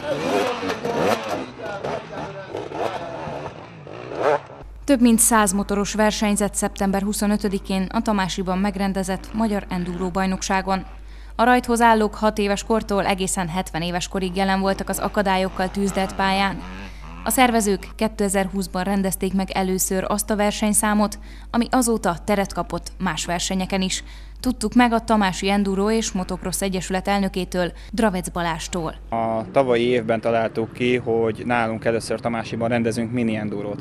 Több mint 100 motoros versenyzett szeptember 25-én a Tamásiban megrendezett Magyar Enduro bajnokságon. A rajthoz állók 6 éves kortól egészen 70 éves korig jelen voltak az akadályokkal tűzdelt pályán. A szervezők 2020-ban rendezték meg először azt a versenyszámot, ami azóta teret kapott más versenyeken is. Tudtuk meg a Tamási Enduro és Motocross Egyesület elnökétől, Dravec Balástól. A tavalyi évben találtuk ki, hogy nálunk először Tamásiban rendezünk mini endurot.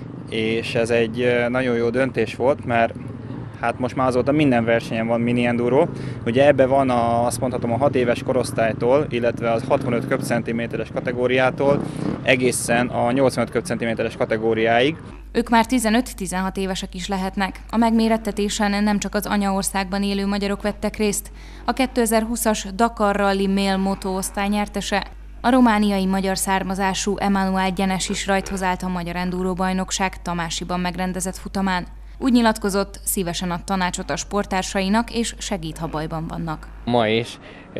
És ez egy nagyon jó döntés volt, mert hát most már azóta minden versenyen van mini enduro. Ugye ebbe van azt mondhatom a 6 éves korosztálytól, illetve az 65 köbcentiméteres kategóriától egészen a 85 köbcentiméteres kategóriáig. Ők már 15-16 évesek is lehetnek. A megmérettetésen nem csak az anyaországban élő magyarok vettek részt. A 2020-as Dakar Rally Mail Moto osztály nyertese, a romániai magyar származású Emanuel Gyenes is rajthoz állt a Magyar Enduro bajnokság Tamásiban megrendezett futamán. Úgy nyilatkozott, szívesen ad tanácsot a sporttársainak, és segít, ha bajban vannak. Ma is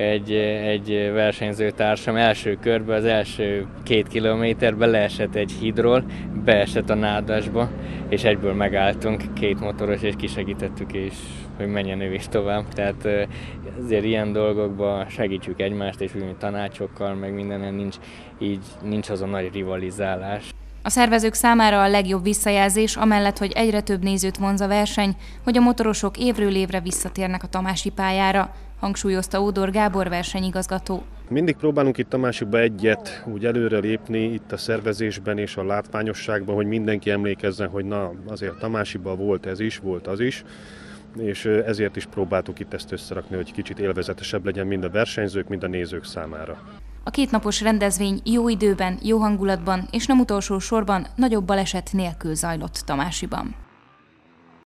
egy versenyzőtársam első körben, az első 2 kilométerben leesett egy hídról, beesett a nádasba, és egyből megálltunk, 2 motoros, és kisegítettük, és hogy menjen ő is tovább. Tehát azért ilyen dolgokban segítjük egymást, és úgy tanácsokkal, meg mindenen nincs az a nagy rivalizálás. A szervezők számára a legjobb visszajelzés, amellett, hogy egyre több nézőt vonz a verseny, hogy a motorosok évről évre visszatérnek a tamási pályára, hangsúlyozta Ódor Gábor versenyigazgató. Mindig próbálunk itt Tamásiba egyet úgy előre lépni itt a szervezésben és a látványosságban, hogy mindenki emlékezzen, hogy na azért Tamásiban volt ez is, volt az is, és ezért is próbáltuk itt ezt összerakni, hogy kicsit élvezetesebb legyen mind a versenyzők, mind a nézők számára. A 2 napos rendezvény jó időben, jó hangulatban és nem utolsó sorban nagyobb baleset nélkül zajlott Tamásiban.